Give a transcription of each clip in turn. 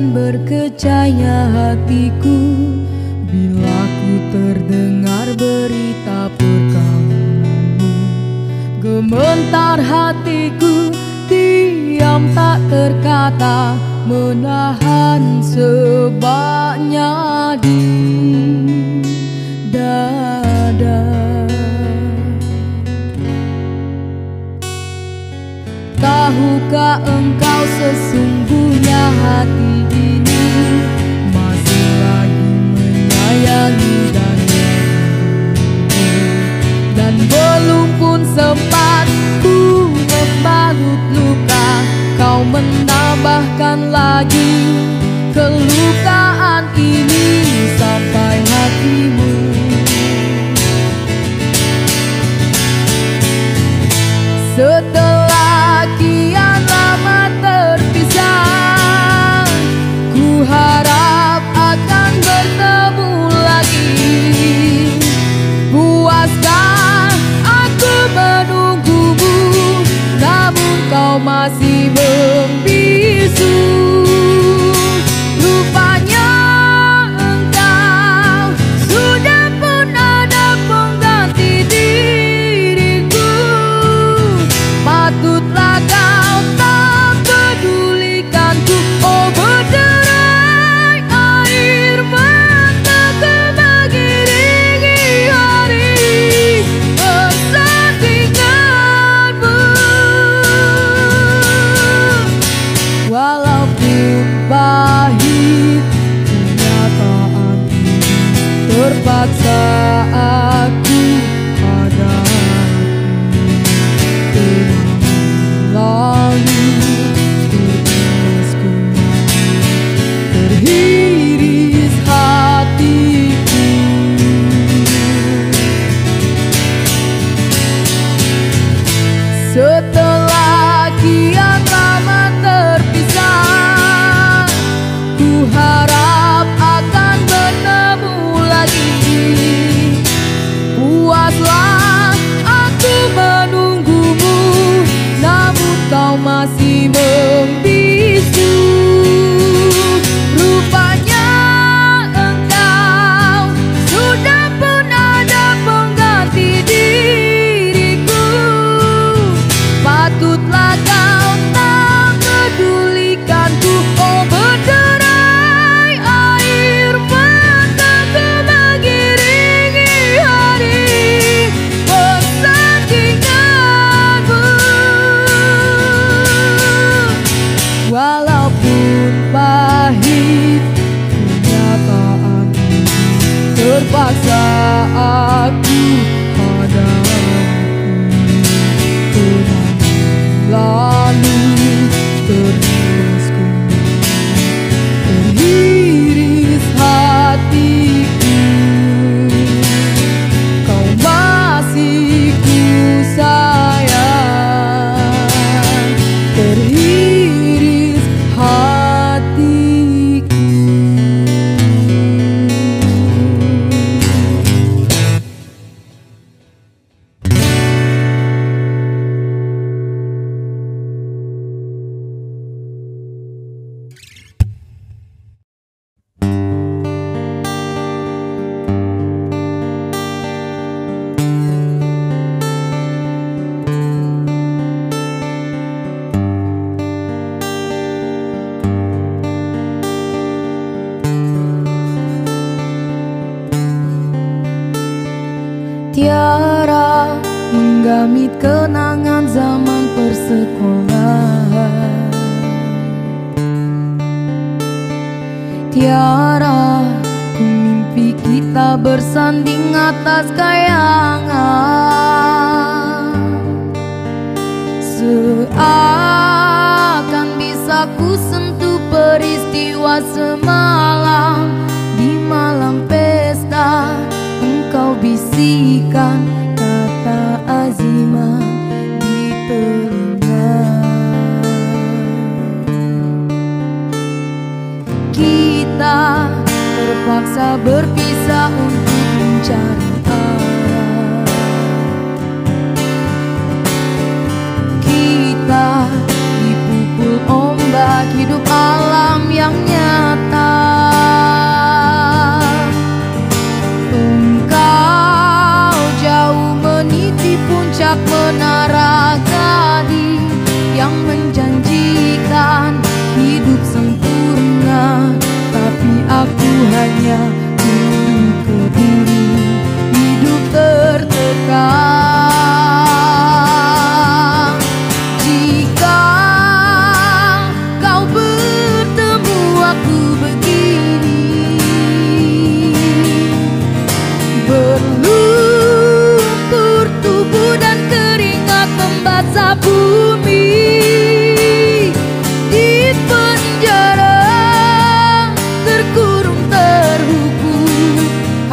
berkecahnya hatiku bila ku terdengar berita perkawinanmu. Gementar hatiku, diam tak terkata, menahan sebabnya di dada. Tahukah engkau sesungguhnya hati ini masih lagi menyayangi dan merindumu, dan belum pun sempat ku membalut luka, kau menambahkan lagi kelukaan ini sampai hatimu. Setelah kian lama terpisah, ku harap akan bertemu lagi. Puaskah aku menunggumu, namun kau masih membisu. Rupanya engkau sudah pun ada pengganti diriku. Patutlah kau tak pedulikanku, oh berderai air mataku mengiringi hari persandinganmu. Walaupun pahit kenyataan ini, terpaksa aku hadapi. Lalu terus kembali terhiris hatiku. Setelah kian lama terpisah, ku harap akan bertemu lagi. Puaslah aku menunggumu, namun kau masih membisu. Rupanya engkau sudah pun ada pengganti diriku. Patutlah kau tak pedulikanku, oh berderai air mataku mengiringi hari persandinganmu. Walaupun pahit kenyataan ini, terpaksa aku hadapi. Lalu terus kembali terhiris hatiku. Kau masih ku sayang, terhiris hatiku. Tiara menggamit kenangan zaman persekolahan. Tiara ku mimpi kita bersanding atas kayangan. Seakan bisa ku sentuh peristiwa semalam. Di malam pesta engkau bisikan kata azimat di telinga. Kita terpaksa berpisah untuk mencari arah. Kita dipukul ombak hidup alam yang nyata.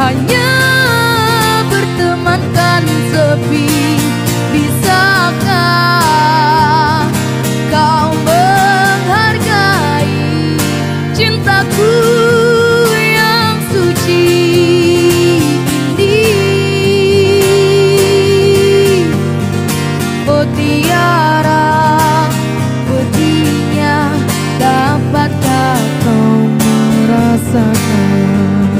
hanya bertemankan sepi. Bisakah kau menghargai cintaku yang suci ini? Oh tiara pedihnya, dapatkah kau merasakan?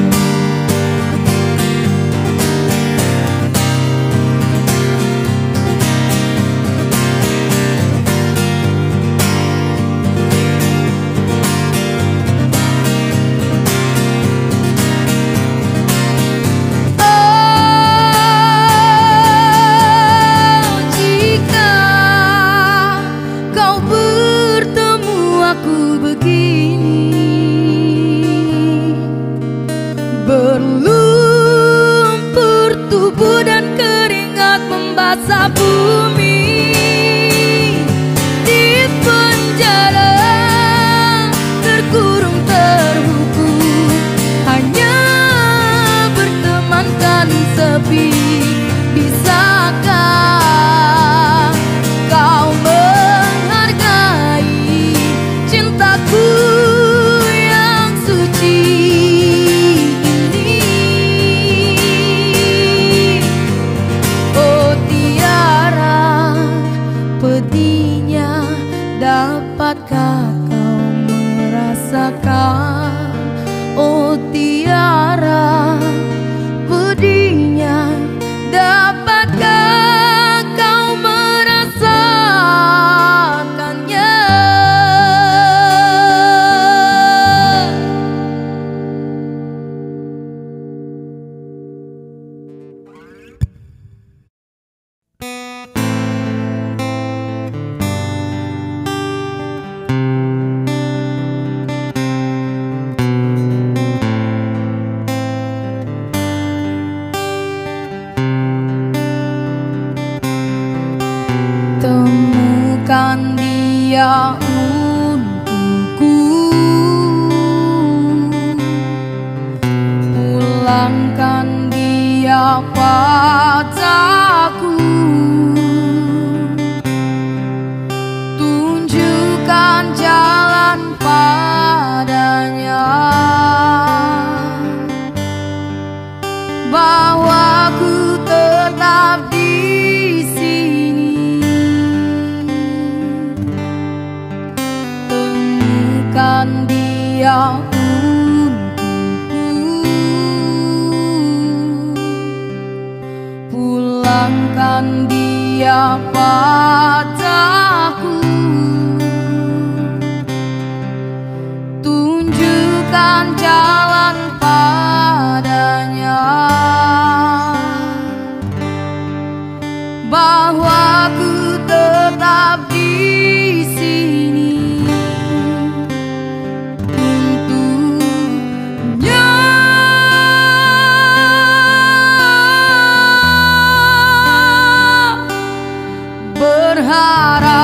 Berlumpur tubuh dan keringat membasah bumi. Di penjara terkurung terhukum, hanya bertemankan sepi. Bisakah kau menghargai cintaku yang suci? Pedihnya, dapatkah kau merasakan? Oh tiara pedihnya, dapatkah kau merasakannya? Temukan dia untukku, pulangkan dia padaku, tunjukkan jalan padanya, bahwa ku tetap di sini. Temukan dia untukku, pulangkan dia padaku, tunjukkan jalan padanya, bahwa ku tetap di sini untuknya. Berharap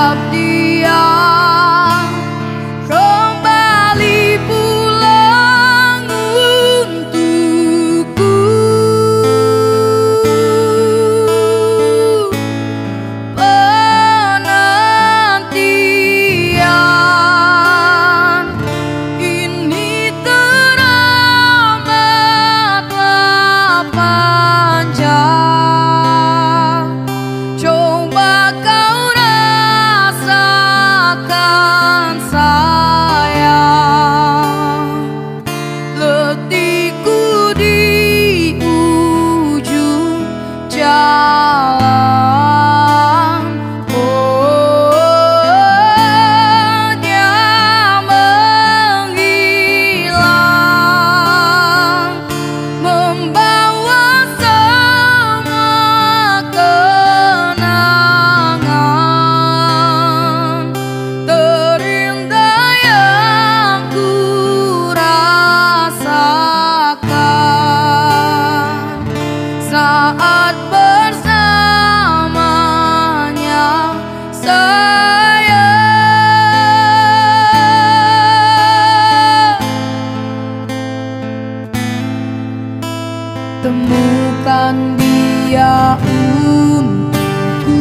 temukan dia untukku,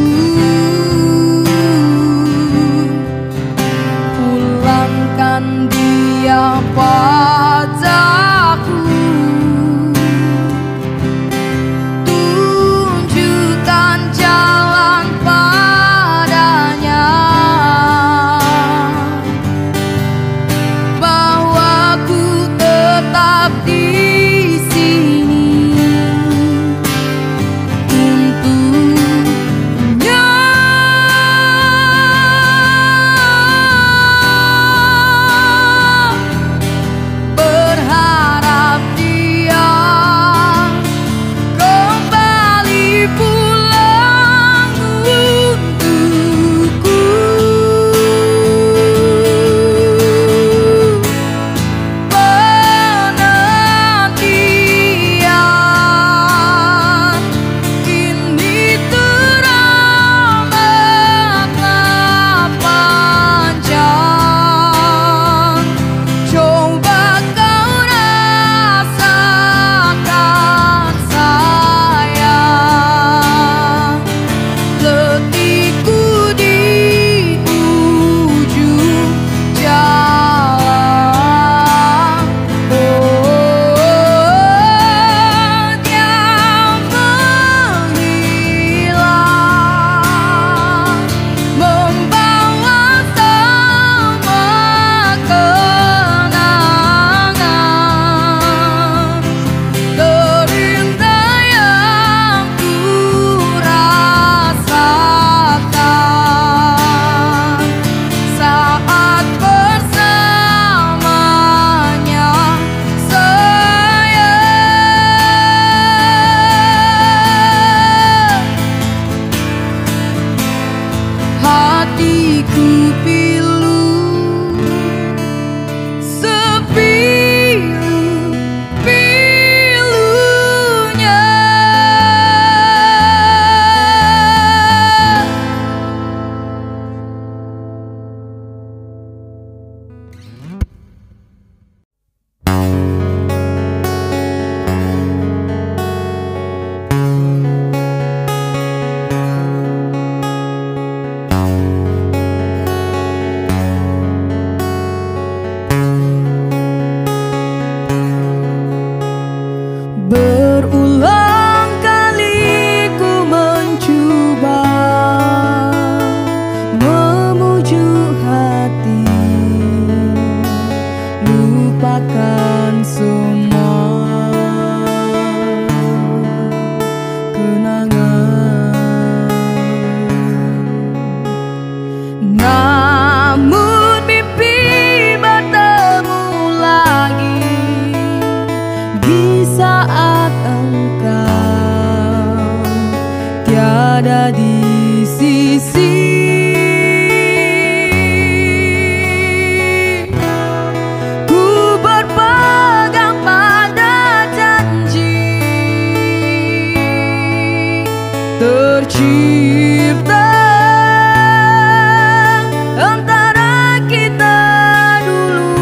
pulangkan dia padaku, tunjukkan jalan padanya, bahwa ku tetap di berulang kali ku mencoba memujuk hati, lupakan semua kenangan. Namun mimpi bertemu lagi di saat engkau tiada di sisi. Ku berpegang pada janji tercipta antara kita dulu.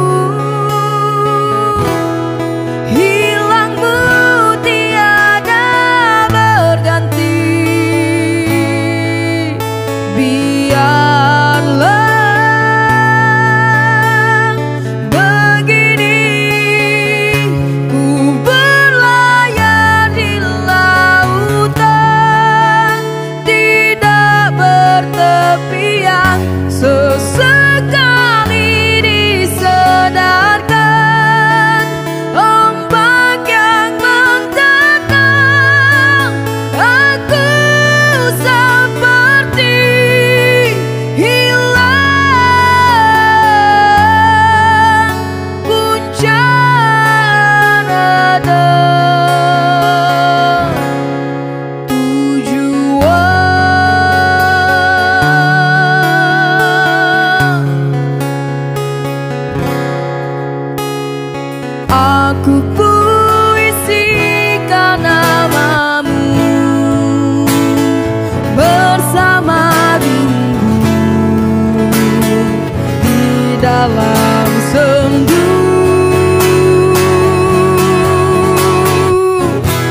Hilangmu tiada berganti, biarlah begini ku berlayar di lautan tidak bertepian. Sesekali disadarkan ombak yang menentang aku, seperti hilang puncak nada tujuan. Aku puisikan namamu bersama rindu di dalam sendu.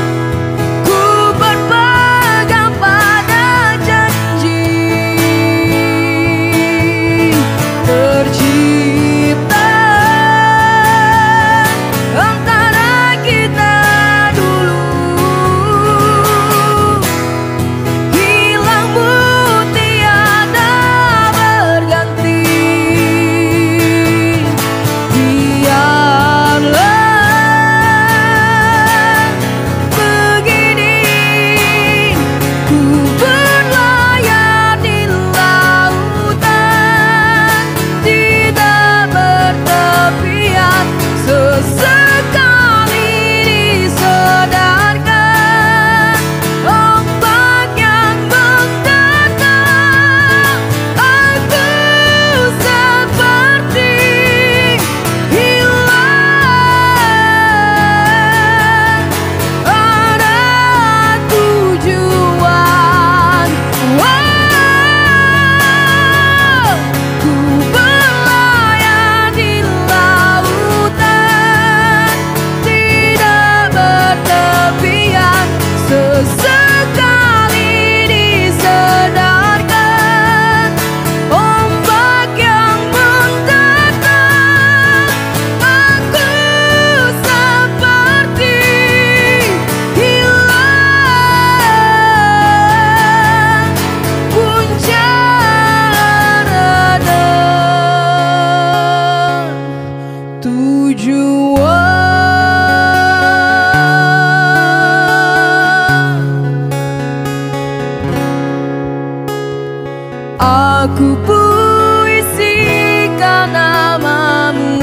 Ku puisikan namamu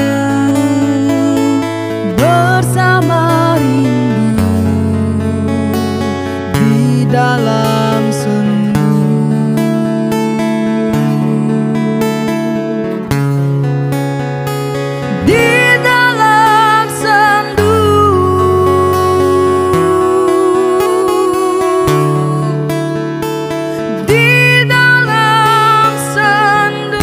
bersama rindu di dalam sendu. Di dalam sendu, di dalam sendu.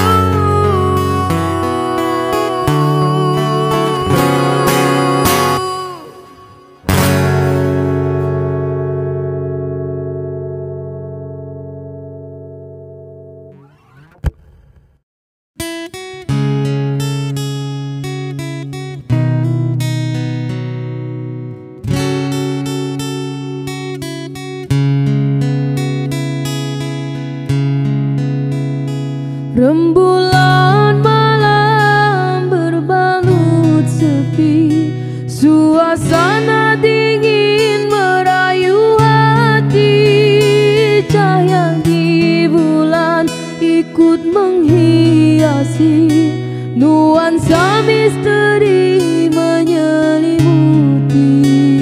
Rembulan malam berbalut sepi, suasana dingin merayu hati. Cahaya di bulan ikut menghiasi, nuansa misteri menyelimuti.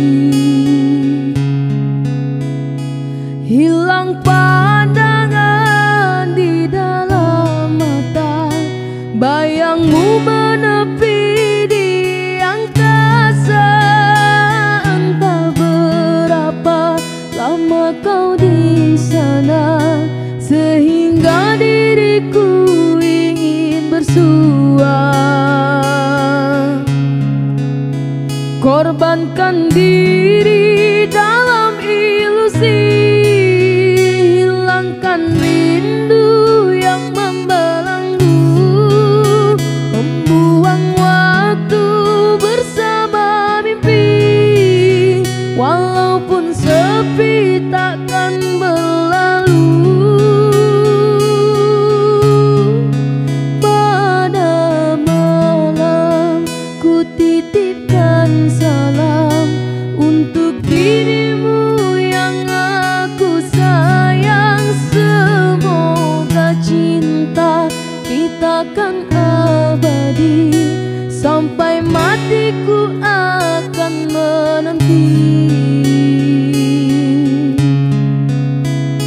Hilang pandangan di dalam mata, bayangmu menepi di angkasa. Entah berapa lama kau di sana, sehingga diriku ingin bersua. Korbankan diri dalam ilusi, hilangkan rindu yang membelenggu, membuang waktu bersama mimpi. Walaupun sepi takkan berlalu, pada malam ku titipkan salam untuk dirimu yang aku sayang. Semoga cinta kita kan abadi, sampai matiku akan menanti.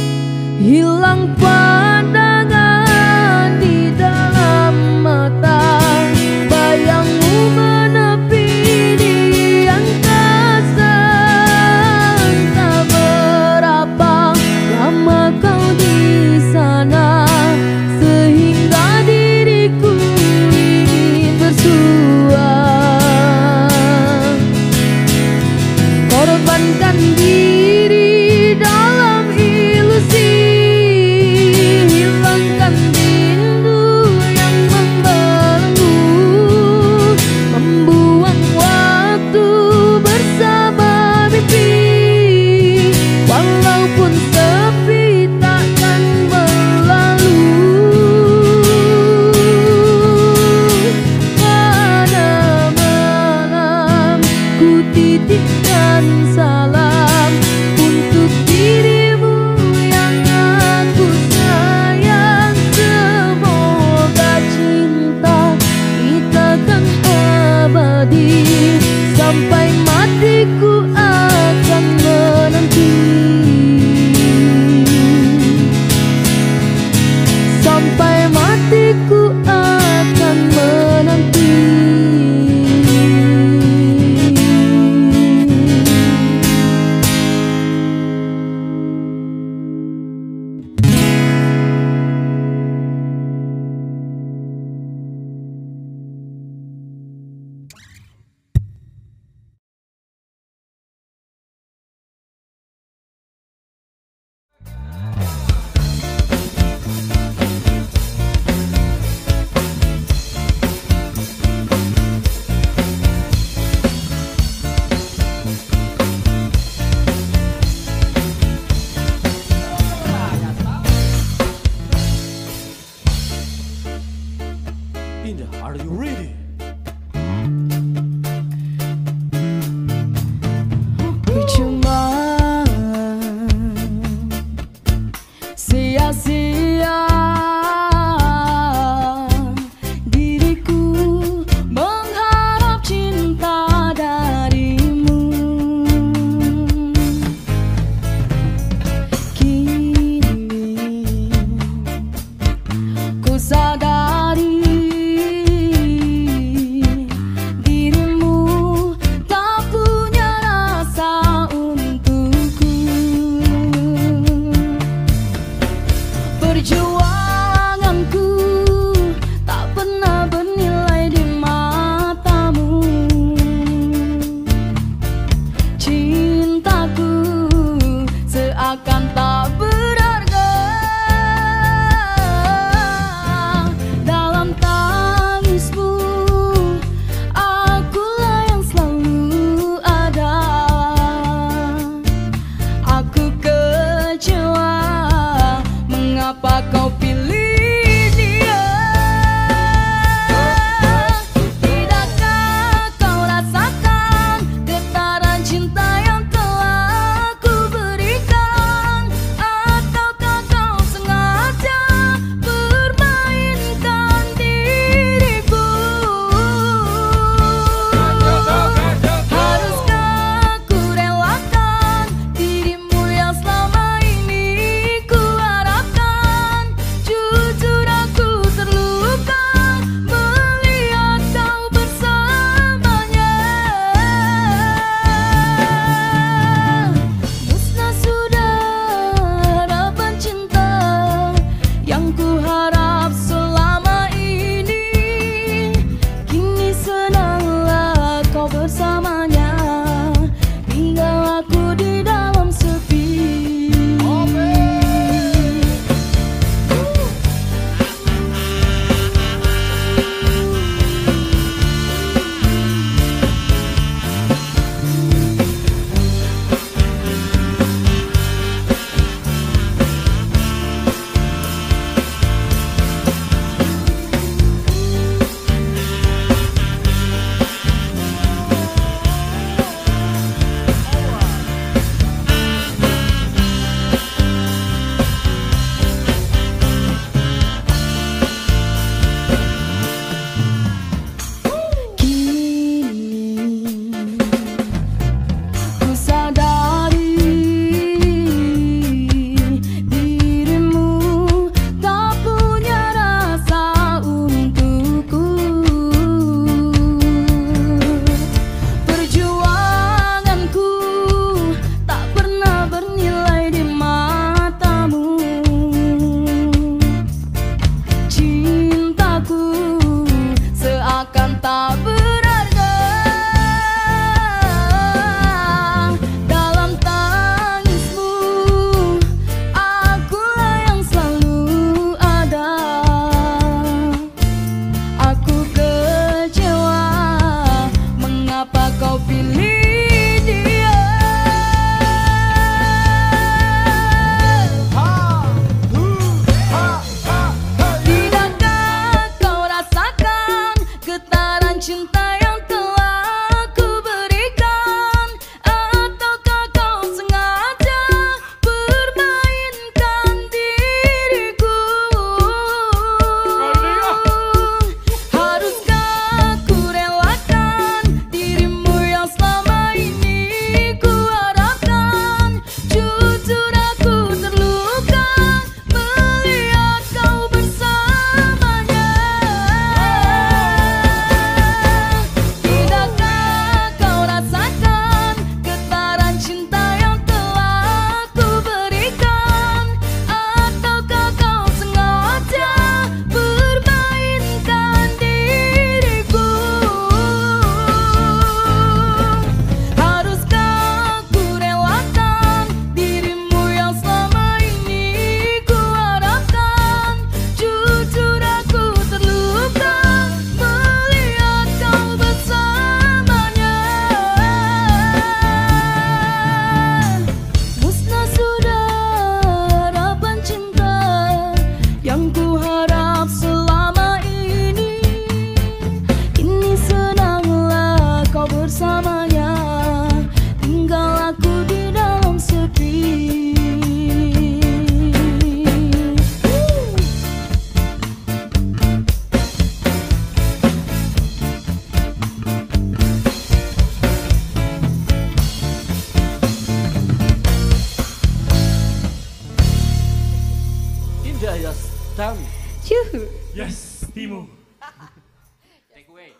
Hitam. Cuh. Yes, Timo. Take away.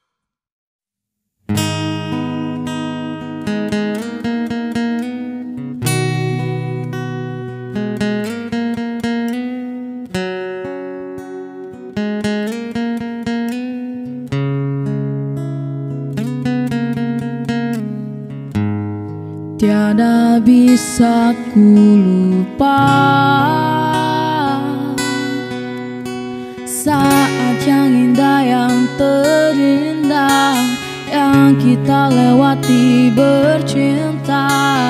Tiada bisa ku lupa saat yang indah, yang terindah yang kita lewati bercinta.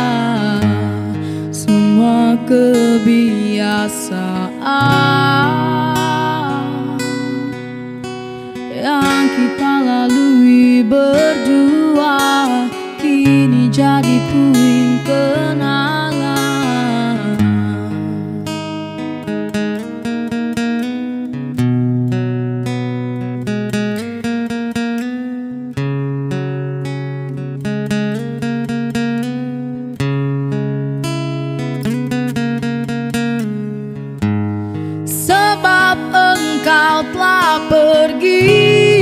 Semua kebiasaan yang kita lalui berdua kini jadi puing kenangan. Sebab engkau telah pergi,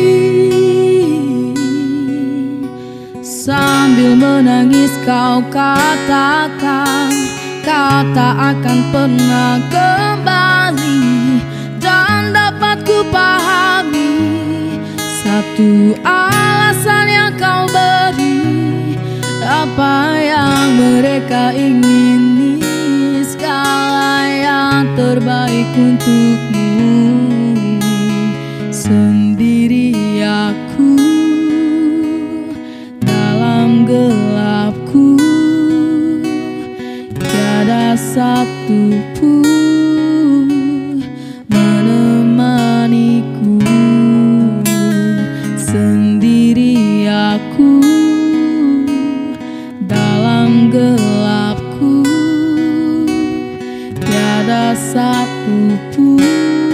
sambil menangis kau katakan kau tak akan pernah kembali. Dan dapat ku pahami satu alasan yang kau beri, apa yang mereka ingini, segala yang terbaik untukmu. Sendiri aku gelapku, tiada satu pun menemaniku. Sendiri aku dalam gelapku, tiada satu pun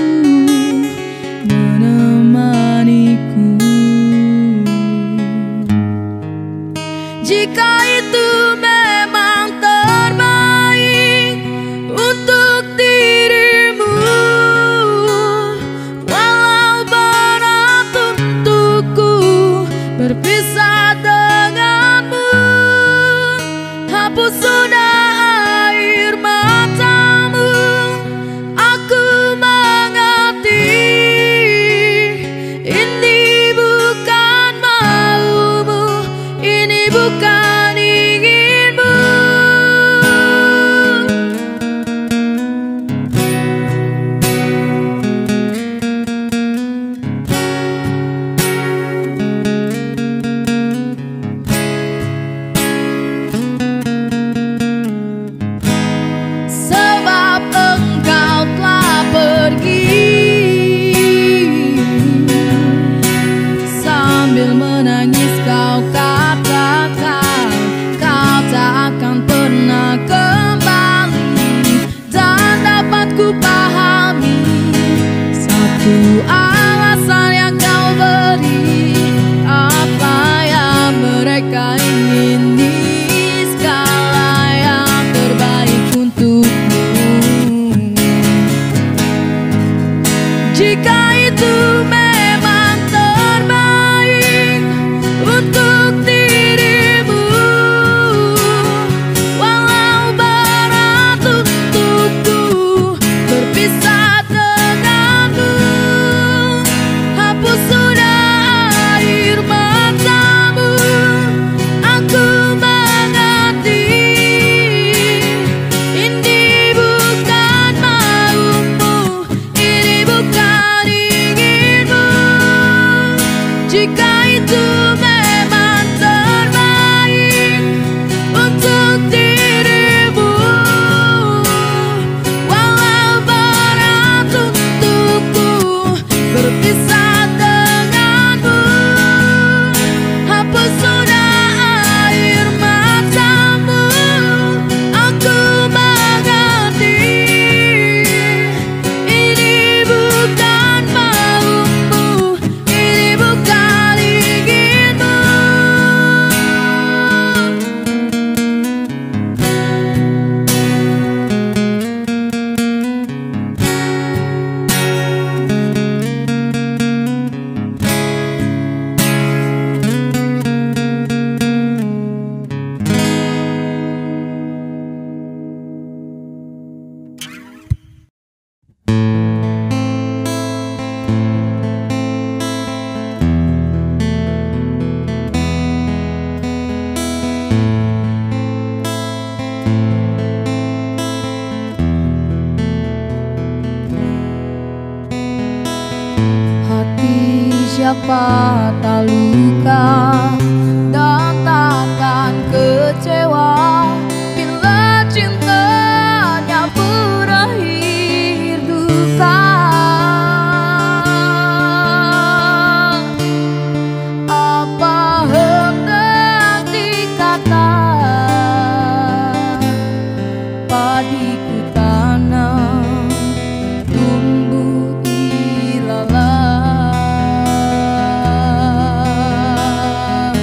menemaniku. Jika itu memang terbaik untuk dirimu, siapa tak luka dan takkan kecewa bila cintanya berakhir duka. Apa hendak dikata, padiku tanam tumbuh ilalang.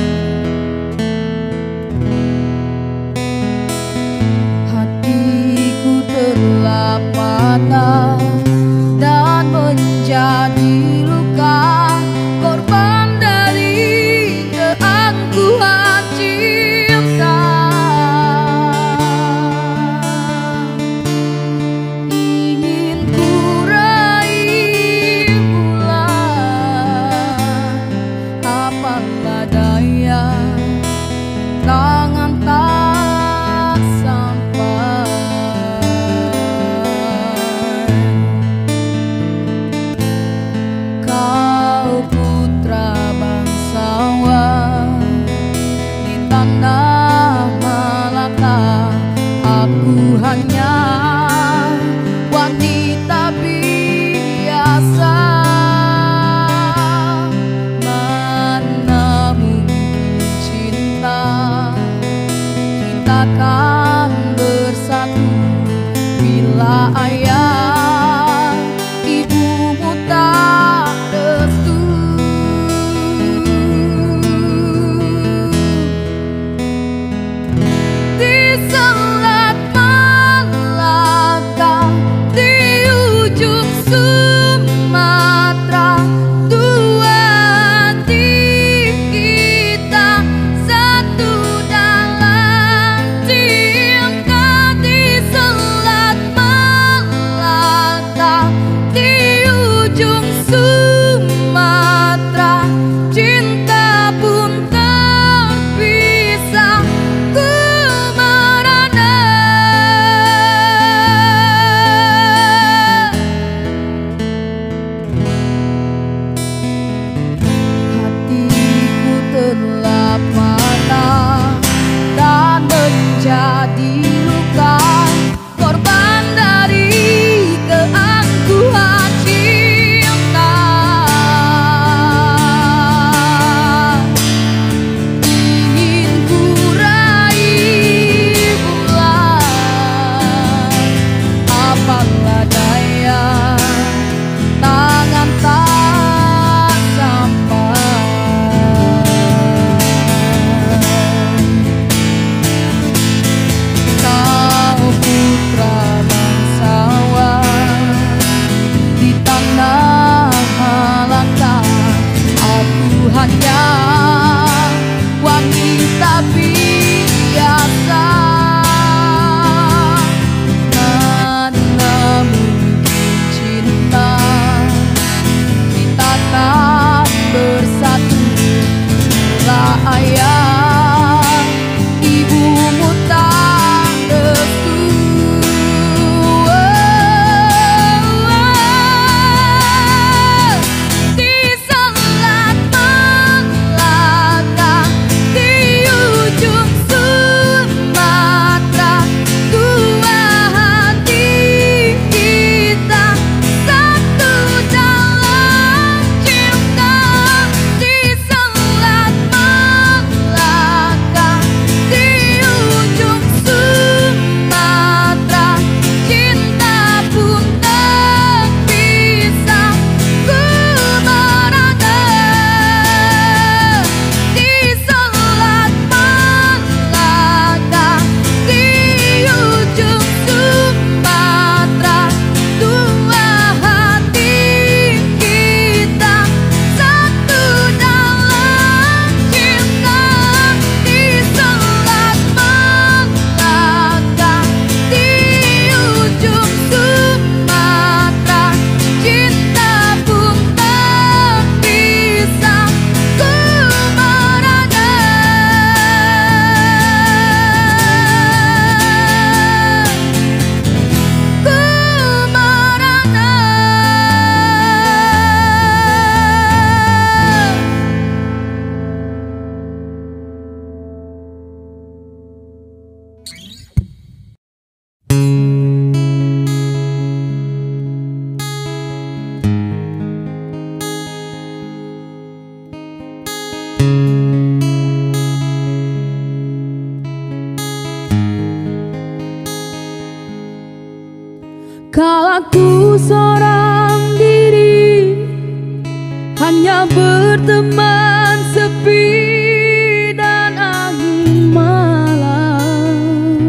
Kalaku seorang diri, hanya berteman sepi dan angin malam.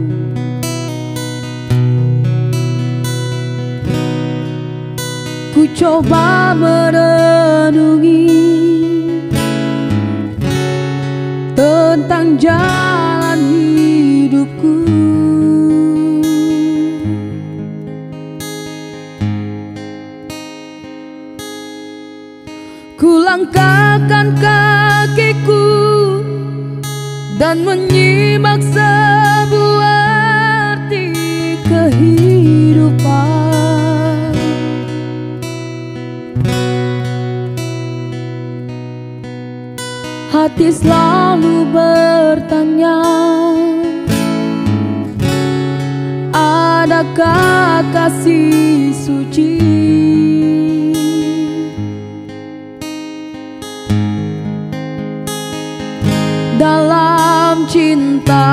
Ku coba merenungi tentang jalan hidupku. Ku langkahkan kakiku dan menyimak sebuah arti kehidupan. Hati selalu bertanya, adakah kasih suci dalam cinta?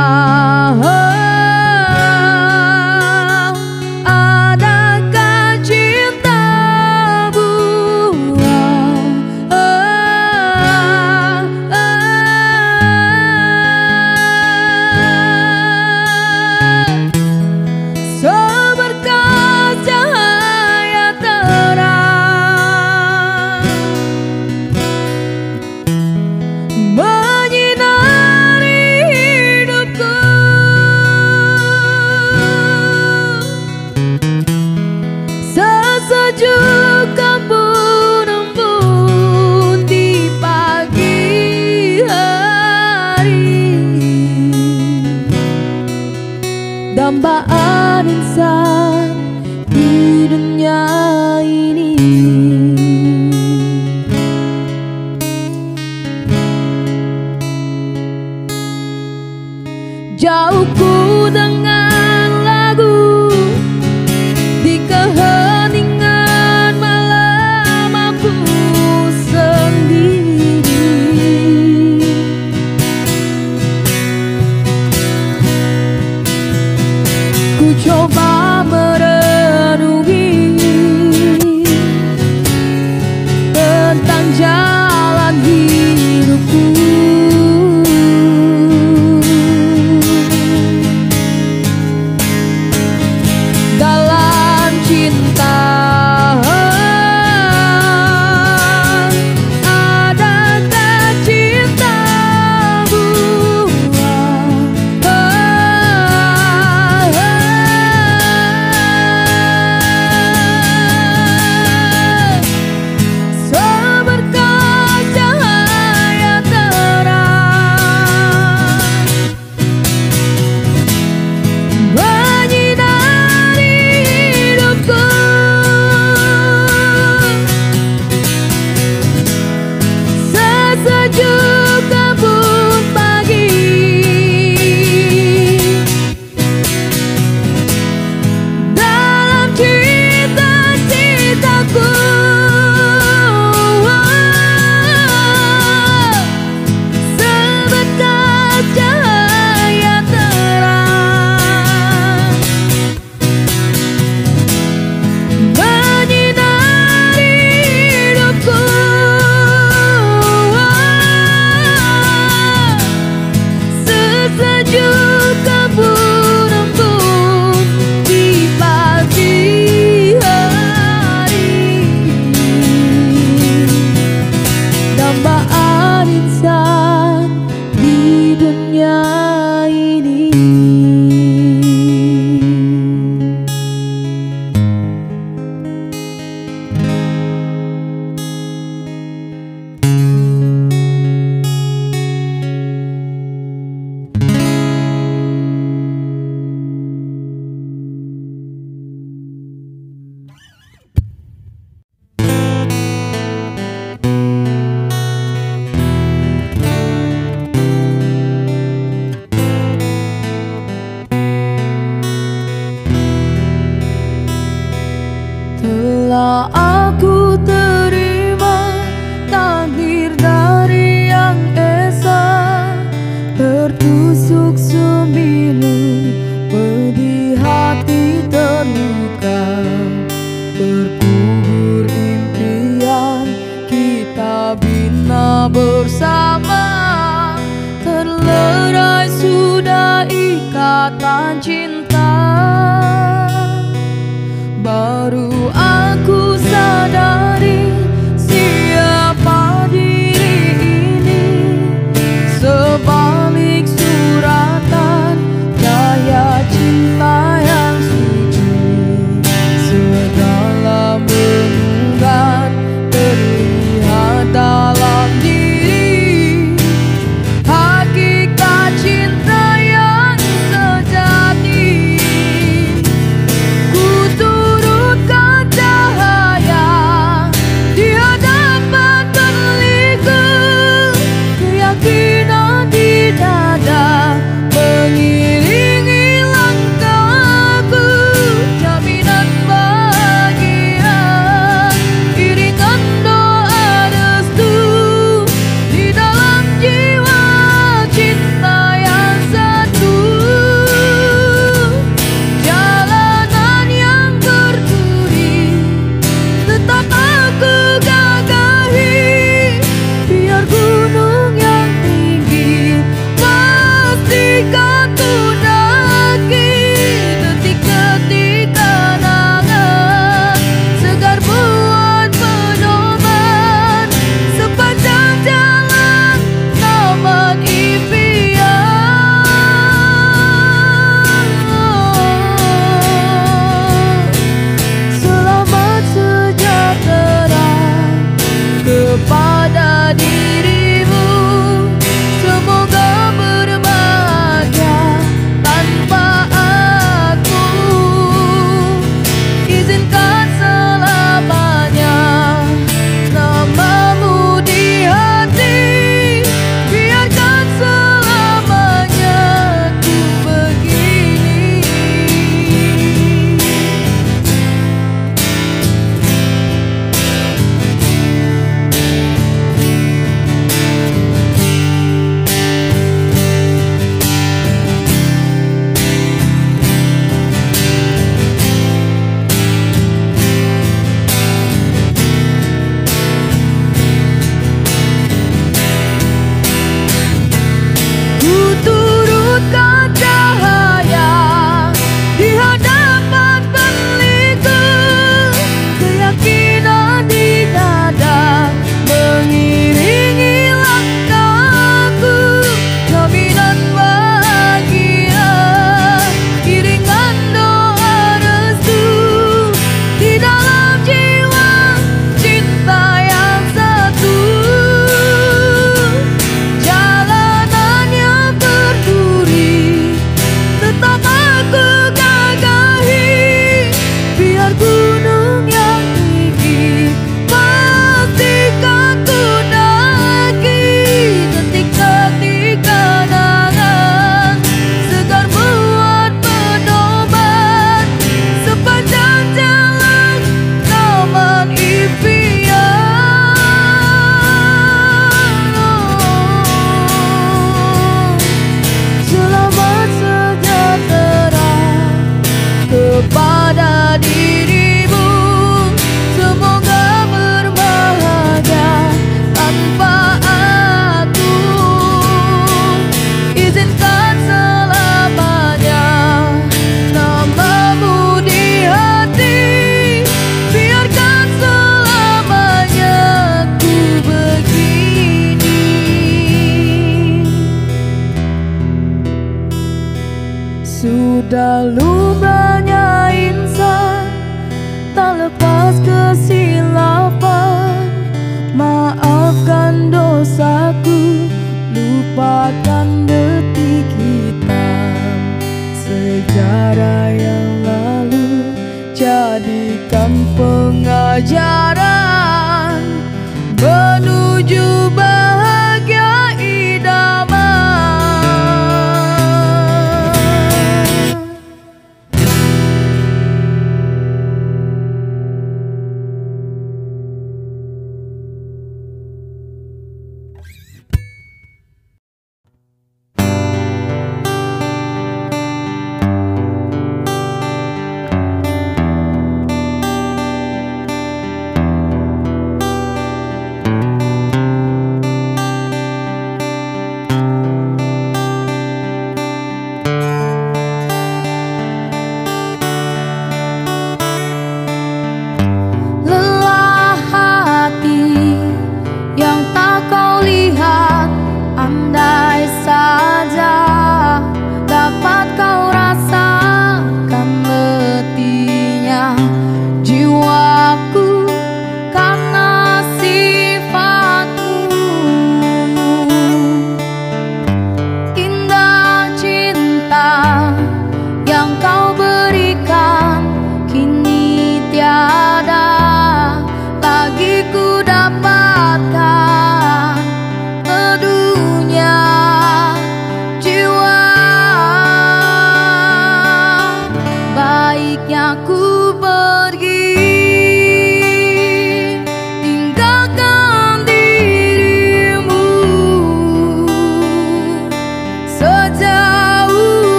Adakah cinta buah? Seberkas cahaya terang sejuk embun-embun di pagi hari, dambaan insan di dunia ini. Jauhku dengan lagu di keheningan malam aku sendiri. Ku coba merenungi tentang jalan hidupku. Dalam cinta, adakah cinta buah? kepada dirimu. Semoga berbahagia tanpa aku. Izinkan selamanya namamu di hati. Biarkan selamanya ku begini. Sudah lumrahnya insan tak lepas kesilapan. Maafkan dosaku, lupakan detik hitam sejarah yang lalu. Jadikan pengajaran menuju bahagia idaman.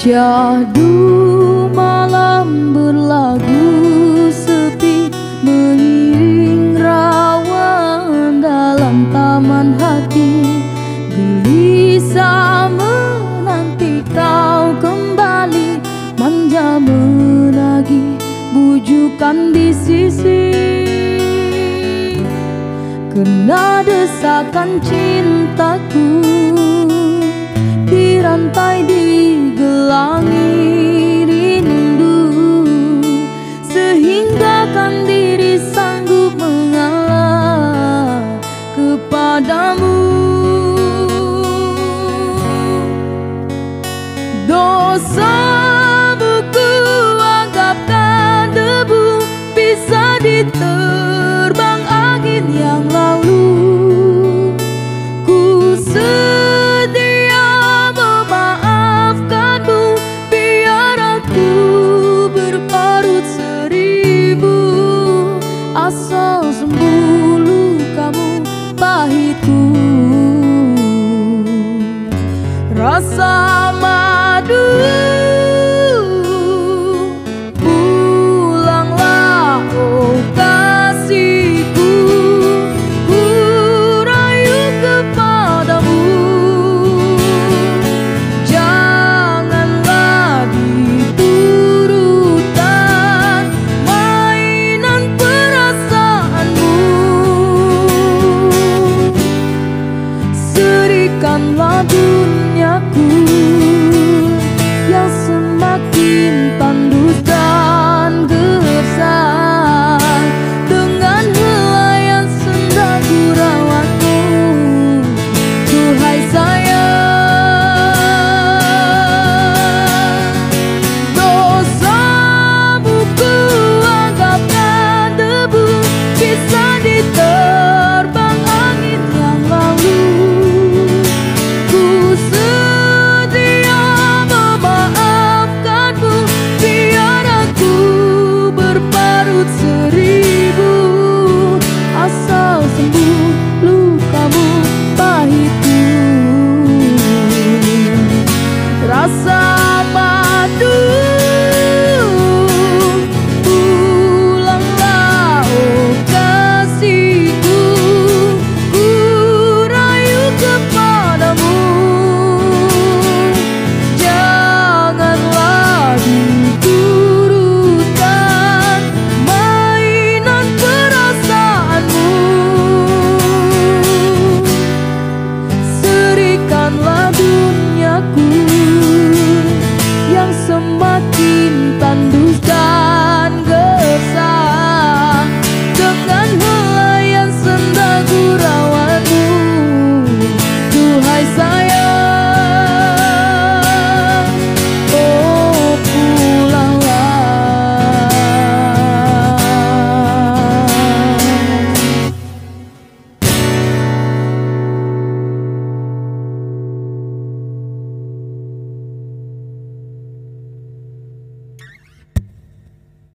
Syahdu malam berlagu sepi, mengiring rawan dalam taman hati. Gelisah menanti kau kembali, manja menagih bujukan di sisi. Kena desakan cintaku dirantai digelangi rindu, sehingga kan diri sanggup mengalah kepadamu. Dosamu ku anggapkan debu, bisa diterbang angin yang lalu. Ku sedia memaafkanmu, biar aku berparut seribu, asal sembuh lukamu pahitku. Rasa madu, pulanglah oh kasihku, ku rayu kepadamu. Janganlah diturutkan mainan perasaanmu. Serikanlah duniaku